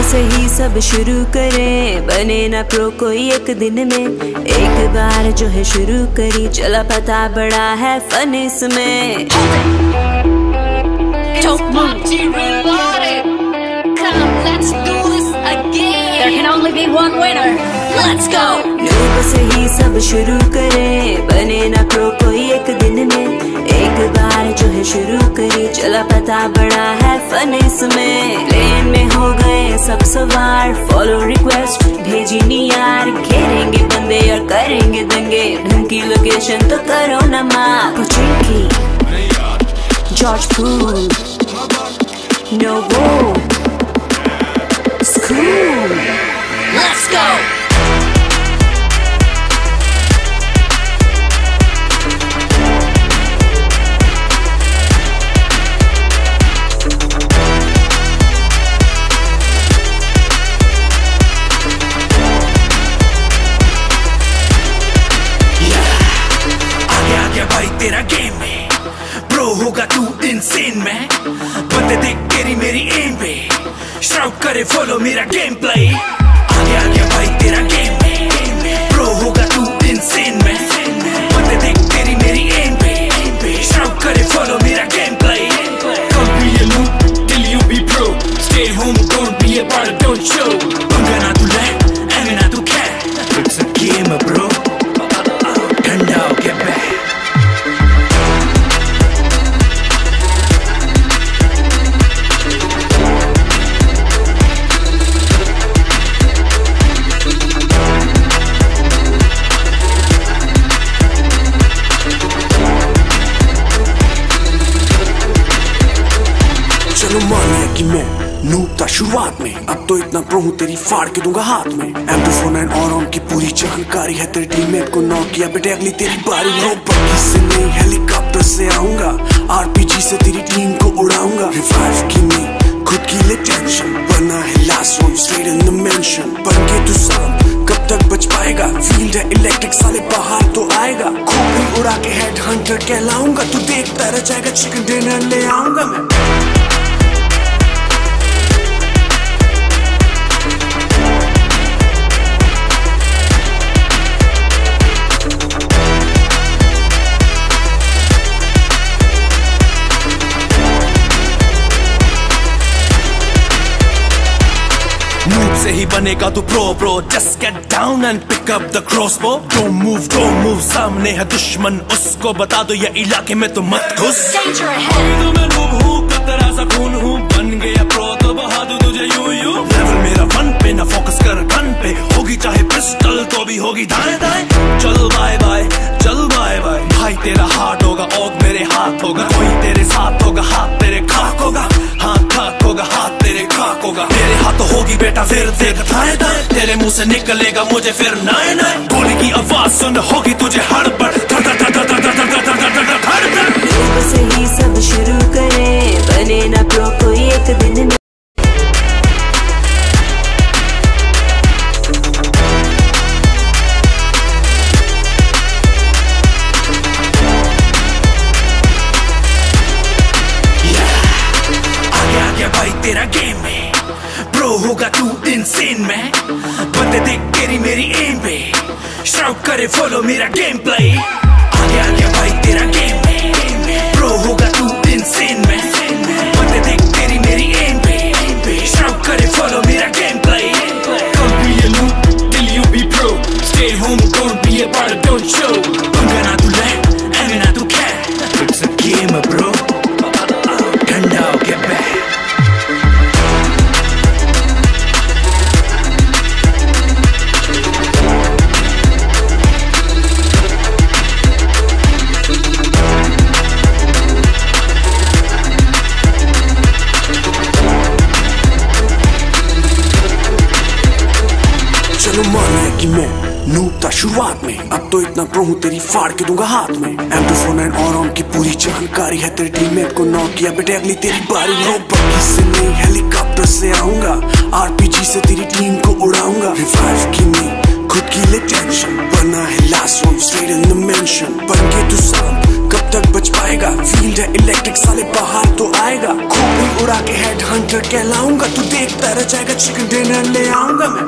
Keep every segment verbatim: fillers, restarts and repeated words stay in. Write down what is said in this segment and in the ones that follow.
से ही सब शुरू करें, बने ना प्रो कोई एक दिन में। एक बार जो है शुरू करी, चला पता बड़ा है फन इसमें। नूब से ही सब शुरू करें, बने ना प्रो कोई एक दिन में। एक बार जो है शुरू करी, चला पता बड़ा है फन इसमें। प्लेन में हो गए सब सवार, फॉलो रिक्वेस्ट भेजी नी यार। घेरेंगे बंदे और करेंगे दंगे, ढंग की लोकेशन तो करो ना मार। Pochinki, George Poole, Novo, School, let's go! तेरा गेम में प्रो होगा तू इनसेन में। बंदे देख तेरी मेरी एम पे, शाउट करे फॉलो मेरा गेम प्ले। आगे आगे भाई तेरा गेम में प्रो होगा तू इनसेन में। बंदे देख तेरी मेरी एम पे, शाउट करे फॉलो मेरा game play. Come be a noob till you be pro, stay home don't be a part don't show। पंगा ना तू ले एमे ना तू खे, it's a game bro, ठंडा होके बैठ। मान लिया कि मैं नूब था शुरुआत में, अब तो इतना प्रो हूँ तेरी फाड़ के दूंगा हाथ में। एम टू फोर नाइन और ऑन की पूरी जानकारी है, तेरे टीममेट को नॉक किया बेटे अगली तेरी बारी है। बग्गी से नहीं हेलीकॉप्टर से आऊंगा, आरपीजी से तेरी टीम को उड़ाऊंगा। रिवाइव की नहीं खुद की ले टेंशन, बना है last one straight in the mansion. बन के तू सांप कब तक बच पाएगा, फील्ड है इलेक्ट्रिक साले बाहर तो आएगा। खोपड़ी उड़ा के हेड हंटर कहलाऊंगा, तू देखता रह जाएगा चिकन डिनर ले आऊंगा मैं। नूब से ही बनेगा तू pro bro, just get down and pick up the crossbow। Don't move, don't move, सामने है दुश्मन उसको बता दो ये इलाके में तो मत घुस। तो मैं नूब हूँ कतरा सा खून हूँ, बन गया प्रो तो बहा दूँ तुझे यूं यूं। लेवल मेरा वन पे ना फोकस कर गन पे, होगी चाहे पिस्टल तो भी होगी दाएं दाएं। चल बाय बाय चल बाय बाय, भाई तेरा हार्ट होगा ओग मेरे हाथ होगा। कोई तेरे साथ होगा हाथ तेरे खाक होगा, हाथ खाक होगा हाथ तेरे खाक होगा। तेरे हाथ तो होगी बेटा फिर देख दाएं दाएं, तेरे मुंह से निकलेगा मुझे फिर नाए नाए। गोली की आवाज सुन होगी तुझे हड़बड़, धड़ धड़ धड़ धड़ धड़ धड़ धड़ धड़ धड़ धड़ धड़। नूब से ही सब शुरू करें, बने ना प्रो कोई एक दिन में। तेरा गेम में प्रो होगा तू इनसेन में। बंदे देख तेरी मेरी एम पे, शाउट करे फॉलो मेरा गेम प्ले। आगे आगे भाई तेरा गेम में प्रो होगा तू इनसेन में। बंदे देख तेरी मेरी एम पे, शाउट करे फॉलो मेरा game play. Come be a noob till you be pro, stay home don't be a part don't show। पंगा ना तू ले एमे ना तू खे, it's a game bro, ठंडा होके बैठ। चलो मान लिया कि मैं नूब था शुरुआत में, अब तो इतना प्रो हूँ तेरी फाड़ के दूंगा हाथ में। एम टू फोर नाइन और ऑन की पूरी जानकारी है, तेरे टीममेट को नॉक किया बेटे अगली तेरी बारी है। बग्गी से नहीं हेलीकॉप्टर से आऊंगा, आरपीजी से तेरी टीम को उड़ाऊंगा। रिवाइव की नहीं खुद की ले टेंशन, बना है last one straight in the mansion. बन के तू सांप कब तक बच पाए जाएगा। फील्ड है इलेक्ट्रिक साले बाहर तो आएगा। खोपड़ी उड़ा के हेड हंटर कहलाऊंगा। तू देखता रह जाएगा, चिकन डिनर ले आऊंगा मैं।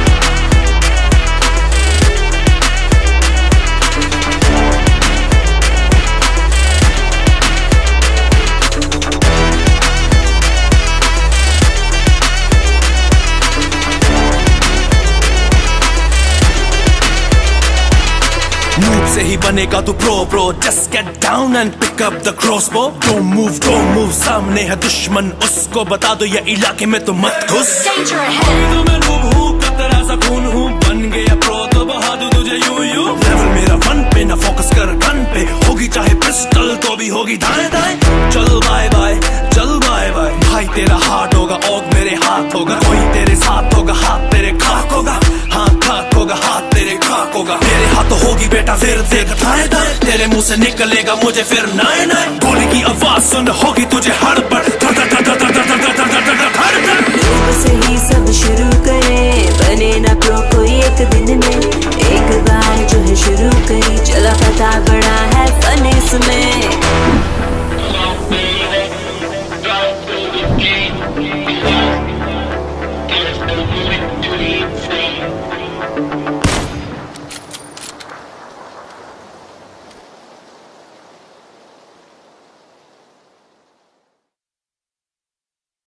नूब से ही बनेगा तू pro pro, just get down and pick up the crossbow. Don't move don't move, सामने है दुश्मन उसको बता दो ये इलाके में तो मत घुस। तो मैं नूब हूँ, कतरा सा खून हूँ, बन गया प्रो तो बहा दूं तुझे यूं यूं। लेवल मेरा वन पे ना, फोकस कर गन पे, होगी चाहे पिस्टल तो भी होगी दाएं दाएं। चल बाय बाय चल बाय बाय, भाई तेरा हार्ट होगा ओग मेरे हाथ होगा। कोई तेरे साथ होगा, हाथ तेरे खाक होगा, हाथ खाक होगा, हाथ तेरे खाक होगा। मेरे हाथ होगी बेटा फिर देख दाएं दाएं, तेरे मुंह से निकलेगा मुझे फिर नाए नाए। गोली की आवाज सुन होगी तुझे हड़बड़, धड़ धड़ धड़ धड़ धड़ धड़ धड़ धड़ धड़ धड़ धड़। नूब से ही सब शुरू करे, बने ना प्रो कोई एक दिन में। एक बार जो है शुरू करी, चला पता बड़ा है फन इसमें।